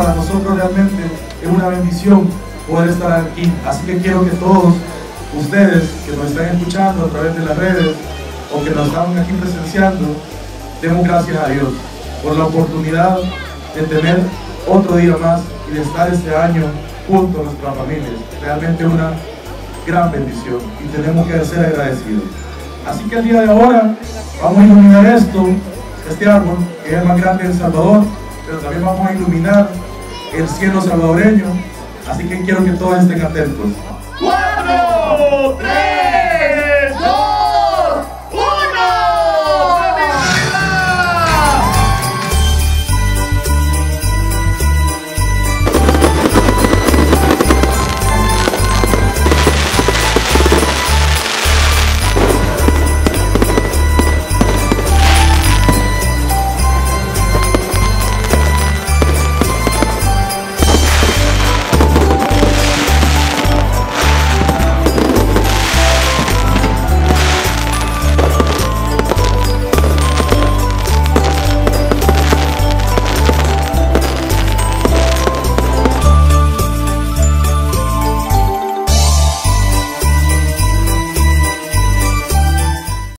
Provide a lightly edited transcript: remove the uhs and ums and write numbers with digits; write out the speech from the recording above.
para nosotros realmente es una bendición poder estar aquí. Así que quiero que todos ustedes que nos están escuchando a través de las redes o que nos están aquí presenciando, demos gracias a Dios por la oportunidad de tener otro día más y de estar este año junto a nuestras familias. Realmente una gran bendición y tenemos que ser agradecidos. Así que el día de ahora vamos a iluminar este árbol que es el más grande de El Salvador, pero también vamos a iluminar el cielo salvadoreño. Así que quiero que todos estén atentos. 4, 3.